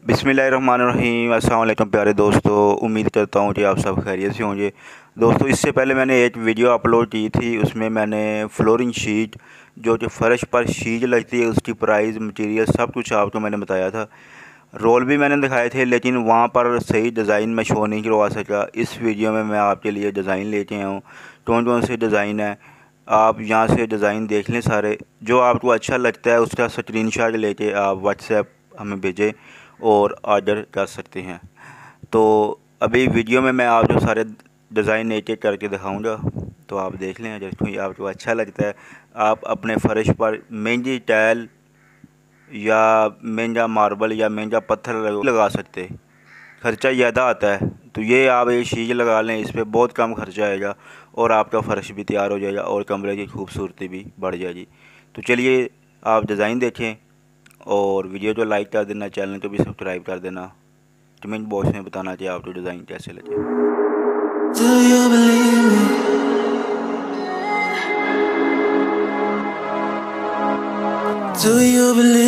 बिस्मिल्लाहिर्रहमानिर्रहीम। अस्सलाम वालेकुम प्यारे दोस्तों, उम्मीद करता हूँ कि आप सब खैरियत से होंगे। दोस्तों, इससे पहले मैंने एक वीडियो अपलोड की थी, उसमें मैंने फ्लोरिंग शीट जो कि फ़र्श पर शीट लगती है उसकी प्राइस, मटेरियल सब कुछ आपको मैंने बताया था। रोल भी मैंने दिखाए थे, लेकिन वहाँ पर सही डिज़ाइन मैं शो नहीं करवा सका। इस वीडियो में मैं आपके लिए डिज़ाइन लेके आया हूँ। कौन कौन से डिज़ाइन है आप यहाँ से डिज़ाइन देख लें सारे। जो आपको अच्छा लगता है उसका स्क्रीनशॉट लेके आप व्हाट्सएप हमें भेजें और ऑर्डर कर सकते हैं। तो अभी वीडियो में मैं आपको सारे डिज़ाइन एक एक करके दिखाऊंगा, तो आप देख लें। अगर कोई आपको अच्छा लगता है आप अपने फ़र्श पर महंगी टाइल या महंगा मार्बल या महंगा पत्थर लगा सकते हैं। ख़र्चा ज़्यादा आता है, तो ये आप एक शीट लगा लें, इस पर बहुत कम खर्चा आएगा और आपका फ़र्श भी तैयार हो जाएगा और कमरे की खूबसूरती भी बढ़ जाएगी। तो चलिए आप डिज़ाइन देखें और वीडियो को लाइक कर देना, चैनल को भी सब्सक्राइब कर देना। कमेंट बॉक्स में बताना कि आपको डिज़ाइन कैसे लगे। Do you believe me? Do you believe